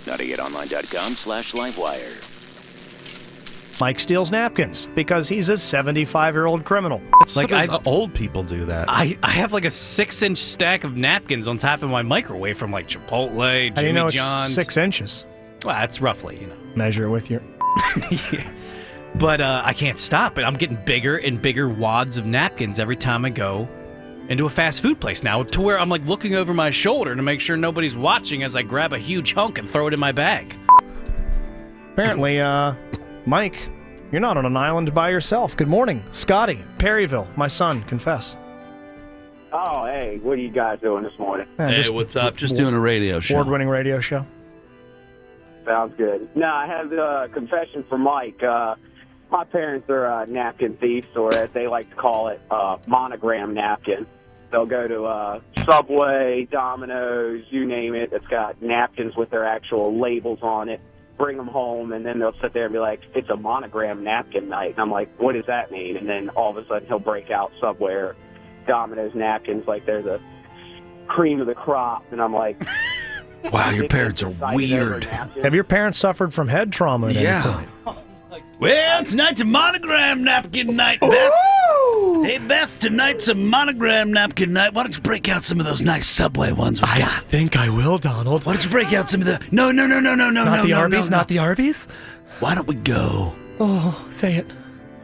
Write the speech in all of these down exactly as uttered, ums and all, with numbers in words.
ninety-eight online.com slash livewire. Mike steals napkins because he's a seventy-five-year-old criminal. Like, I, old people do that. I, I have like a six-inch stack of napkins on top of my microwave from like Chipotle, Jimmy How do you know it's John's. six inches? Well, that's roughly, you know. Measure with your... Yeah. But uh, I can't stop it. I'm getting bigger and bigger wads of napkins every time I go into a fast food place now, to where I'm like looking over my shoulder to make sure nobody's watching as I grab a huge hunk and throw it in my bag. Apparently, uh, Mike, you're not on an island by yourself. Good morning. Scotty, Perryville, my son, confess. Oh, hey, what are you guys doing this morning? Yeah, Hey, just what's up? Just doing a radio show. award-winning radio show. Sounds good. No, I have a confession for Mike. Uh, my parents are uh, napkin thieves, or as they like to call it, uh, monogram napkin. They'll go to uh, Subway, Domino's, you name it. It's got napkins with their actual labels on it. Bring them home, and then they'll sit there and be like, it's a monogram napkin night. And I'm like, what does that mean? And then all of a sudden he'll break out Subway or Domino's napkins like they're the cream of the crop. And I'm like... Wow, your parents are weird. Have your parents suffered from head trauma at Yeah. any point? Well, tonight's a monogram napkin night, Beth. Hey, Beth, tonight's a monogram napkin night. Why don't you break out some of those nice Subway ones we I got? think I will, Donald. Why don't you break out some of the... No, no, no, no, no, no, Not no, the no, Arby's, no, not the Arby's? Why don't we go... Oh, say it.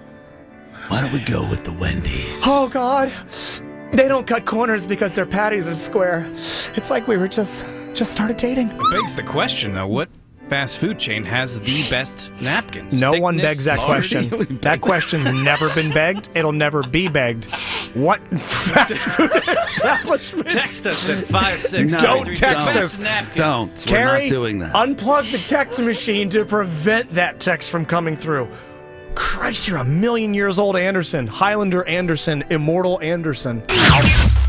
Why don't we go with the Wendy's? Oh, God. They don't cut corners because their patties are square. It's like we were just... just started dating. It begs the question, though, what fast food chain has the best napkins? No one Thickness, begs that quality? question. That question's never been begged. It'll never be begged. What fast food establishment? Text us at five six. No, Don't text don't. us. Don't. We're Carrie, not doing that. unplug the text machine to prevent that text from coming through. Christ, you're a million years old, Anderson. Highlander Anderson. Immortal Anderson.